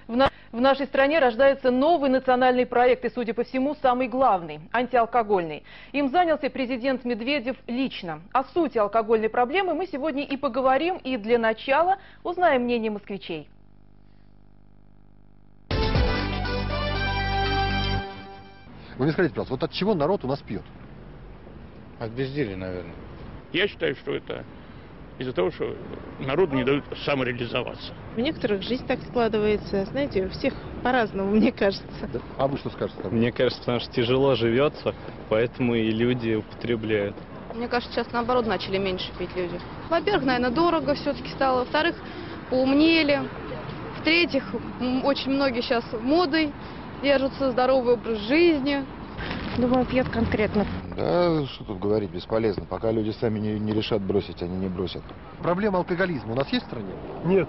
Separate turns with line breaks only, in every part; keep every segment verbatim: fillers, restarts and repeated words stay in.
В, на... в нашей стране рождается новый национальный проект, и, судя по всему, самый главный – антиалкогольный. Им занялся президент Медведев лично. О сути алкогольной проблемы мы сегодня и поговорим, и для начала узнаем мнение москвичей.
Вы мне скажите, пожалуйста, вот от чего народ у нас пьет?
От безделия, наверное.
Я считаю, что это из-за того, что народу не дают самореализоваться.
У некоторых жизнь так складывается. Знаете, у всех по-разному, мне кажется.
Да? А вы что скажете?
Мне кажется, потому что тяжело живется, поэтому и люди употребляют.
Мне кажется, сейчас наоборот начали меньше пить люди. Во-первых, наверное, дорого все-таки стало. Во-вторых, поумнели. В-третьих, очень многие сейчас модой держатся, здоровый образ жизни.
Думаю, пьет конкретно.
Да, что тут говорить, бесполезно. Пока люди сами не, не решат бросить, они не бросят.
Проблема алкоголизма у нас есть в стране?
Нет.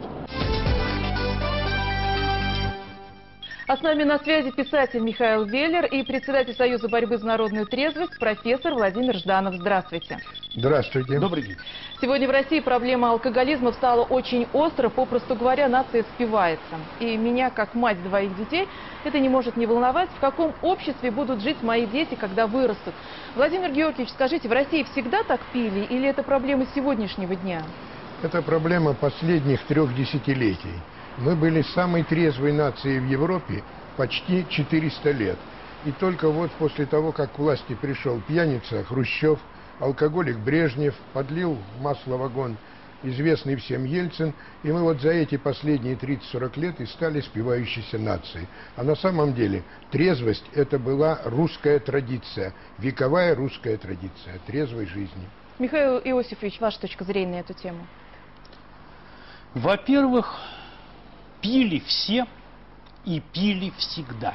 А с нами на связи писатель Михаил Веллер и председатель Союза борьбы за народную трезвость профессор Владимир Жданов. Здравствуйте.
Здравствуйте. Добрый день.
Сегодня в России проблема алкоголизма стала очень остро, попросту говоря, нация спивается. И меня, как мать двоих детей, это не может не волновать, в каком обществе будут жить мои дети, когда вырастут. Владимир Георгиевич, скажите, в России всегда так пили или это проблема сегодняшнего дня?
Это проблема последних трех десятилетий. Мы были самой трезвой нацией в Европе почти четыреста лет. И только вот после того, как к власти пришел пьяница Хрущев, алкоголик Брежнев, подлил масло в вагон известный всем Ельцин, и мы вот за эти последние тридцать-сорок лет и стали спивающейся нацией. А на самом деле трезвость – это была русская традиция, вековая русская традиция трезвой жизни.
Михаил Иосифович, ваша точка зрения на эту тему?
Во-первых, пили все и пили всегда.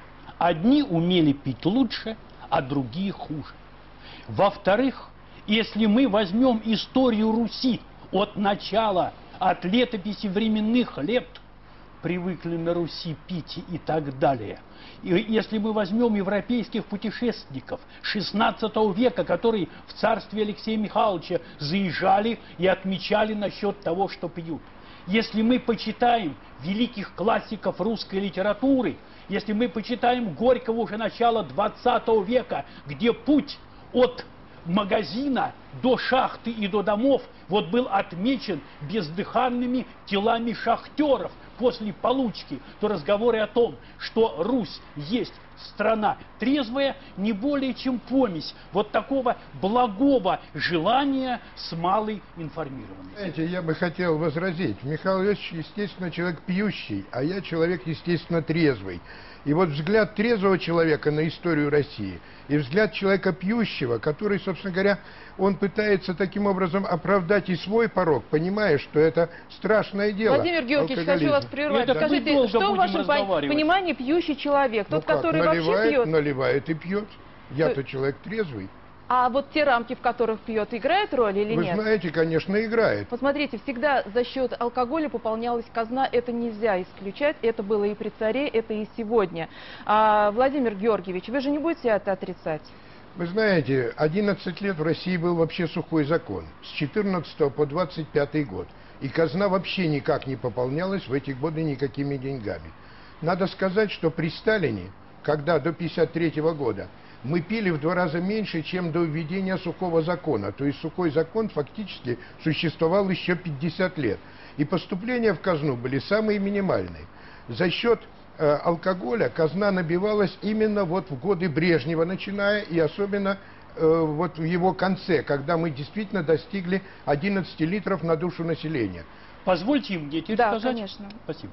Одни умели пить лучше, а другие хуже. Во-вторых, если мы возьмем историю Руси от начала, от летописи временных лет, привыкли на Руси пить и так далее. И если мы возьмем европейских путешественников шестнадцатого века, которые в царстве Алексея Михайловича заезжали и отмечали насчет того, что пьют. Если мы почитаем великих классиков русской литературы, если мы почитаем Горького уже начала двадцатого века, где путь от магазина до шахты и до домов вот был отмечен бездыханными телами шахтеров после получки, то разговоры о том, что Русь есть страна трезвая, не более чем помесь вот такого благого желания с малой информированностью.
Знаете, я бы хотел возразить. Михаил Иосифович, естественно, человек пьющий, а я человек, естественно, трезвый. И вот взгляд трезвого человека на историю России и взгляд человека пьющего, который, собственно говоря, он пытается таким образом оправдать и свой порог, понимая, что это страшное дело.
Владимир Георгиевич, хочу вас прервать. Скажите, что в вашем понимании пьющий человек? Тот,
ну как,
который
наливает,
вообще пьет?
Наливает и пьет. Я-то человек трезвый.
А вот те рамки, в которых пьет, играют роль или
Вы
нет?
Вы знаете, конечно, играет.
Посмотрите, всегда за счет алкоголя пополнялась казна, это нельзя исключать, это было и при царе, это и сегодня. А, Владимир Георгиевич, вы же не будете это отрицать?
Вы знаете, одиннадцать лет в России был вообще сухой закон, с четырнадцатого по двадцать пятый год. И казна вообще никак не пополнялась в эти годы никакими деньгами. Надо сказать, что при Сталине, когда до пятьдесят третьего года, мы пили в два раза меньше, чем до введения сухого закона. То есть сухой закон фактически существовал еще пятьдесят лет. И поступления в казну были самые минимальные. За счет э, алкоголя казна набивалась именно вот в годы Брежнева, начиная, и особенно э, вот в его конце, когда мы действительно достигли одиннадцати литров на душу населения.
Позвольте мне теперь
да,
сказать.
Конечно.
Спасибо.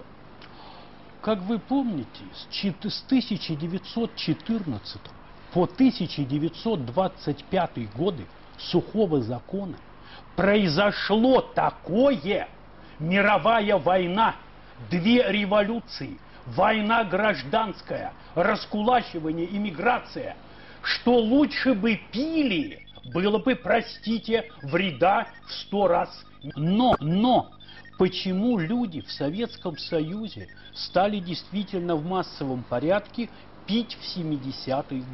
Как вы помните, с тысяча девятьсот четырнадцатого по тысяча девятьсот двадцать пятый годы сухого закона произошло такое: мировая война, две революции, война гражданская, раскулачивание, иммиграция, что лучше бы пили, было бы, простите, вреда в сто раз. Но, но, почему люди в Советском Союзе стали действительно в массовом порядке пить в семидесятые годы?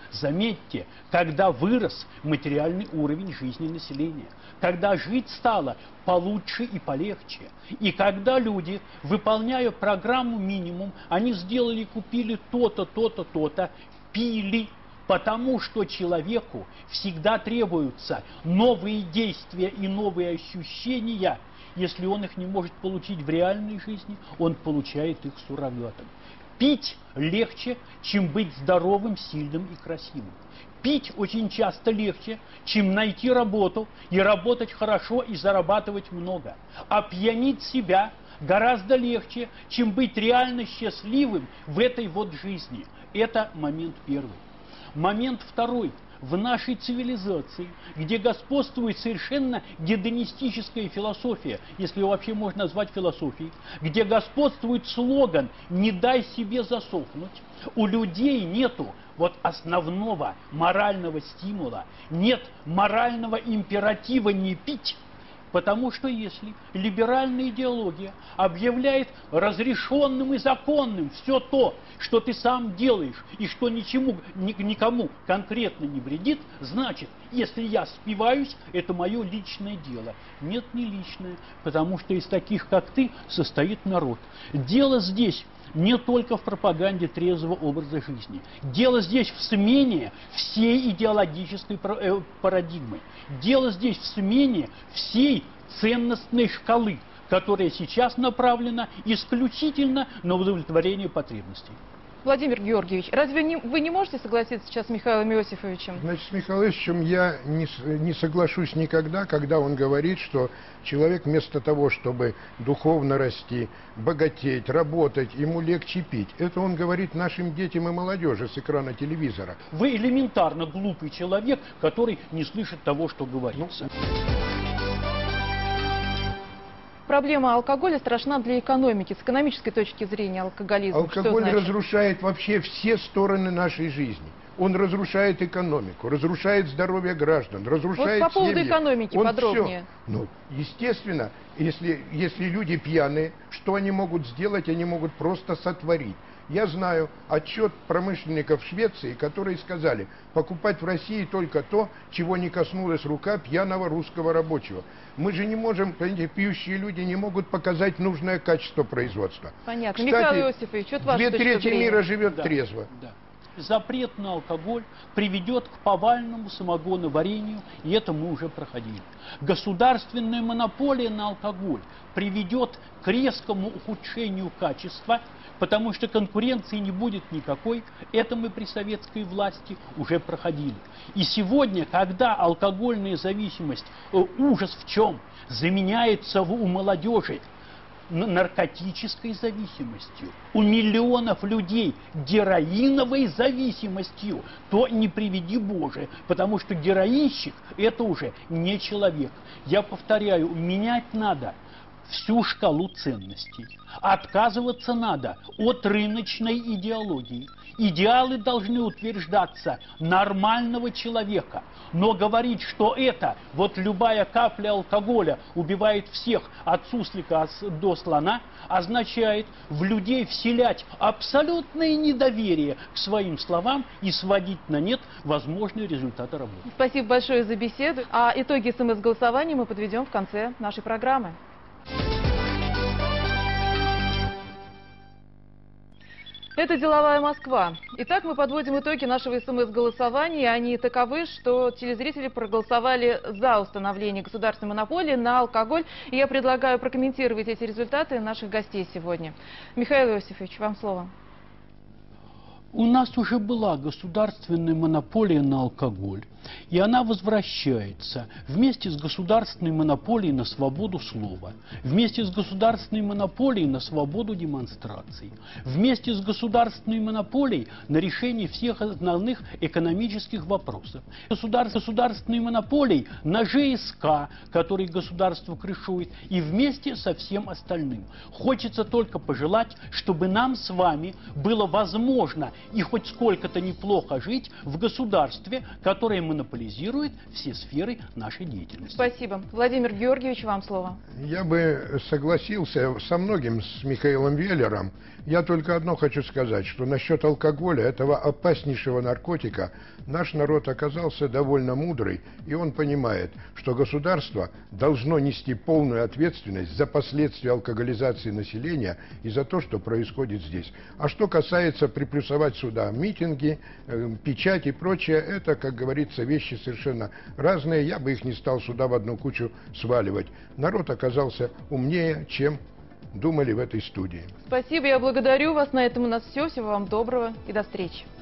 Заметьте, когда вырос материальный уровень жизни населения, когда жить стало получше и полегче, и когда люди, выполняя программу минимум, они сделали, купили то-то, то-то, то-то, пили, потому что человеку всегда требуются новые действия и новые ощущения. Если он их не может получить в реальной жизни, он получает их суррогатом. Пить легче, чем быть здоровым, сильным и красивым. Пить очень часто легче, чем найти работу и работать хорошо и зарабатывать много. А пьянить себя гораздо легче, чем быть реально счастливым в этой вот жизни. Это момент первый. Момент второй. В нашей цивилизации, где господствует совершенно гедонистическая философия, если ее вообще можно назвать философией, где господствует слоган «не дай себе засохнуть», у людей нету вот основного морального стимула, нет морального императива не пить. Потому что если либеральная идеология объявляет разрешенным и законным все то, что ты сам делаешь и что ничему, ни, никому конкретно не вредит, значит, если я спиваюсь, это мое личное дело. Нет, не личное, потому что из таких, как ты, состоит народ. Дело здесь не только в пропаганде трезвого образа жизни. Дело здесь в смене всей идеологической парадигмы. Дело здесь в смене всей ценностной шкалы, которая сейчас направлена исключительно на удовлетворение потребностей.
Владимир Георгиевич, разве не, вы не можете согласиться сейчас с Михаилом Иосифовичем?
Значит, с Михаилом Иосифовичем я не, не соглашусь никогда, когда он говорит, что человек вместо того, чтобы духовно расти, богатеть, работать, ему легче пить. Это он говорит нашим детям и молодежи с экрана телевизора.
Вы элементарно глупый человек, который не слышит того, что говорится.
Проблема алкоголя страшна для экономики. С экономической точки зрения алкоголизм.
Алкоголь разрушает вообще все стороны нашей жизни. Он разрушает экономику, разрушает здоровье граждан, разрушает
вот по поводу
семьи.
экономики
Он
подробнее.
Все. Ну, естественно, если, если люди пьяные, что они могут сделать? Они могут просто сотворить. Я знаю отчет промышленников Швеции, которые сказали, покупать в России только то, чего не коснулась рука пьяного русского рабочего. Мы же не можем, понимаете, пьющие люди не могут показать нужное качество производства.
Понятно.
Кстати,
Михаил Иосифович, что
две трети мира живет
да,
трезво.
Да. Запрет на алкоголь приведет к повальному самогоноварению, и это мы уже проходили. Государственная монополия на алкоголь приведет к резкому ухудшению качества, потому что конкуренции не будет никакой. Это мы при советской власти уже проходили. И сегодня, когда алкогольная зависимость, ужас в чем, заменяется у молодежи наркотической зависимостью, у миллионов людей героиновой зависимостью, то не приведи Боже, потому что героинщик – это уже не человек. Я повторяю, менять надо всю шкалу ценностей. Отказываться надо от рыночной идеологии. Идеалы должны утверждаться нормального человека. Но говорить, что это, вот любая капля алкоголя убивает всех от суслика до слона, означает в людей вселять абсолютное недоверие к своим словам и сводить на нет возможные результаты работы.
Спасибо большое за беседу. А итоги СМС-голосования мы подведем в конце нашей программы. Это «Деловая Москва». Итак, мы подводим итоги нашего СМС-голосования. Они таковы, что телезрители проголосовали за установление государственной монополии на алкоголь. И я предлагаю прокомментировать эти результаты наших гостей сегодня. Михаил Иосифович, вам слово.
У нас уже была государственная монополия на алкоголь, и она возвращается вместе с государственной монополией на свободу слова, вместе с государственной монополией на свободу демонстраций, вместе с государственной монополией на решение всех основных экономических вопросов, Государ... государственной монополией на ЖСК, который государство крышует, и вместе со всем остальным. Хочется только пожелать, чтобы нам с вами было возможно и хоть сколько-то неплохо жить в государстве, которое мы монополизирует все сферы нашей деятельности.
Спасибо. Владимир Георгиевич, вам слово.
Я бы согласился со многим с Михаилом Веллером. Я только одно хочу сказать, что насчет алкоголя, этого опаснейшего наркотика, наш народ оказался довольно мудрый, и он понимает, что государство должно нести полную ответственность за последствия алкоголизации населения и за то, что происходит здесь. А что касается приплюсовать сюда митинги, э, печать и прочее, это, как говорится, вещи совершенно разные. Я бы их не стал сюда в одну кучу сваливать. Народ оказался умнее, чем думали в этой студии.
Спасибо, я благодарю вас. На этом у нас все. Всего вам доброго и до встречи.